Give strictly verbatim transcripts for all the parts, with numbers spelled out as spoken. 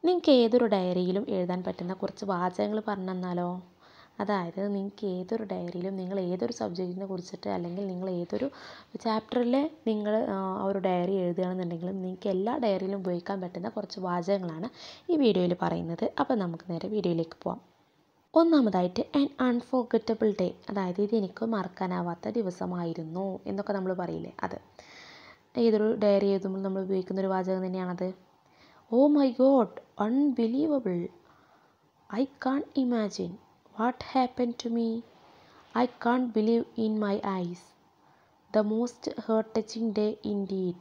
നിങ്ങൾക്ക് ഏതൊരു ഡയറിയിലും എഴുതാൻ പറ്റുന്ന കുറച്ച് വാചകങ്ങൾ പറഞ്ഞു തന്നാലോ? അതായത് നിങ്ങൾക്ക് ഏതൊരു ഡയറിയിലും നിങ്ങൾ ഏതൊരു സബ്ജക്റ്റിനെ കുറിച്ചിട്ട് അല്ലെങ്കിൽ നിങ്ങൾ ഏതൊരു ചാപ്റ്ററിൽ നിങ്ങൾ ഒരു ഡയറി എഴുതുകയാണെന്നുണ്ടെങ്കിലും നിങ്ങൾക്ക് എല്ലാ ഡയറിയിലും ഉപയോഗിക്കാൻ പറ്റുന്ന കുറച്ച് വാചകങ്ങളാണ് ഈ വീഡിയോയിൽ പറയുന്നത്. അപ്പോൾ നമുക്ക് നേരെ വീഡിയോയിലേക്ക് പോകാം. ഒന്നാമതായിട്ട് ആൻ അൺഫോർഗറ്റബിൾ ഡേ, അതായത് ഇത് എനിക്ക് മറക്കാനാവാത്ത ദിവസമായിരുന്നു എന്നൊക്കെ നമ്മൾ പറയില്ലേ, അത് ഏതൊരു ഡയറി എഴുതുമ്പോൾ നമ്മൾ ഉപയോഗിക്കുന്ന ഒരു വാചകം തന്നെയാണത്. Oh my God, unbelievable, I can't imagine what happen to me, I can't believe in my eyes, the most heart touching day indeed,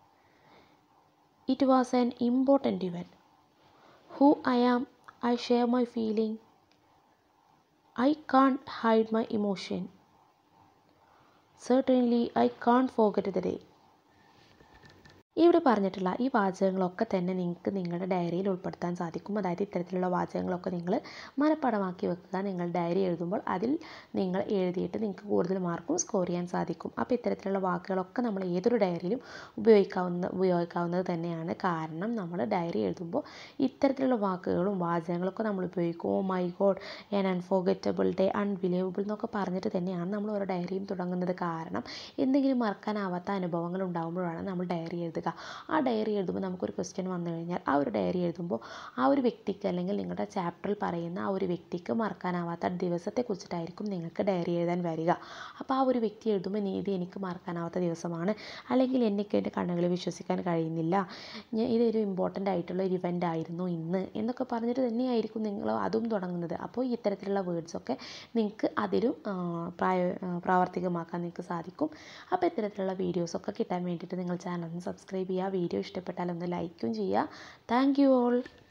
it was an important event, who I am, I share my feeling, I can't hide my emotion. Certainly, I can't forget the day. ഇവിടെ പറഞ്ഞിട്ടുള്ള ഈ വാചകങ്ങളൊക്കെ തന്നെ നിങ്ങൾക്ക് നിങ്ങളുടെ ഡയറിയിൽ ഉൾപ്പെടുത്താൻ സാധിക്കും. അതായത് ഇത്തരത്തിലുള്ള വാചകങ്ങളൊക്കെ നിങ്ങൾ മനഃപ്പാഠമാക്കി വെക്കുക. നിങ്ങൾ ഡയറി എഴുതുമ്പോൾ അതിൽ നിങ്ങൾ എഴുതിയിട്ട് നിങ്ങൾക്ക് കൂടുതൽ മാർക്കും സ്കോർ ചെയ്യാൻ സാധിക്കും. അപ്പോൾ ഇത്തരത്തിലുള്ള വാക്കുകളൊക്കെ നമ്മൾ ഏതൊരു ഡയറിയിലും ഉപയോഗിക്കാവുന്ന ഉപയോഗിക്കാവുന്നത് തന്നെയാണ്. കാരണം നമ്മൾ ഡയറി എഴുതുമ്പോൾ ഇത്തരത്തിലുള്ള വാക്കുകളും വാചകങ്ങളൊക്കെ നമ്മൾ ഉപയോഗിക്കും. Oh my God, an unforgettable day, unbelievable എന്നൊക്കെ പറഞ്ഞിട്ട് തന്നെയാണ് നമ്മൾ ഓരോ ഡയറിയും തുടങ്ങുന്നത്. കാരണം എന്തെങ്കിലും മറക്കാനാവാത്ത അനുഭവങ്ങൾ ഉണ്ടാകുമ്പോഴാണ് നമ്മൾ ഡയറി എഴുതുക. ആ ഡയറി എഴുതുമ്പോൾ നമുക്കൊരു ക്വസ്റ്റ്യൻ വന്നു കഴിഞ്ഞാൽ ആ ഒരു ഡയറി എഴുതുമ്പോൾ ആ ഒരു വ്യക്തിക്ക് അല്ലെങ്കിൽ നിങ്ങളുടെ ചാപ്റ്ററിൽ പറയുന്ന ആ ഒരു വ്യക്തിക്ക് മറക്കാനാവാത്ത ദിവസത്തെക്കുറിച്ചിട്ടായിരിക്കും നിങ്ങൾക്ക് ഡയറി എഴുതാൻ വരിക. അപ്പോൾ ആ ഒരു വ്യക്തി എഴുതുമ്പോൾ നീതി എനിക്ക് മറക്കാനാവാത്ത ദിവസമാണ്, അല്ലെങ്കിൽ എനിക്ക് എൻ്റെ കണ്ണുകളിൽ വിശ്വസിക്കാൻ കഴിയുന്നില്ല, ഇതൊരു ഇമ്പോർട്ടൻ്റ് ആയിട്ടുള്ള ഒരു ഇവൻ്റ് ആയിരുന്നു ഇന്ന് എന്നൊക്കെ പറഞ്ഞിട്ട് തന്നെയായിരിക്കും നിങ്ങൾ അതും തുടങ്ങുന്നത്. അപ്പോൾ ഇത്തരത്തിലുള്ള വേർഡ്സൊക്കെ നിങ്ങൾക്ക് അതിലും പ്രായ പ്രാവർത്തികമാക്കാൻ നിങ്ങൾക്ക് സാധിക്കും. അപ്പോൾ ഇത്തരത്തിലുള്ള വീഡിയോസൊക്കെ കിട്ടാൻ വേണ്ടിയിട്ട് നിങ്ങൾ ചാനൽ ഒന്ന് സബ്സ്ക്രൈബ് ചെയ്യുക. വീഡിയോ ഇഷ്ടപ്പെട്ടാൽ ഒന്ന് ലൈക്കും ചെയ്യുക. Thank you all.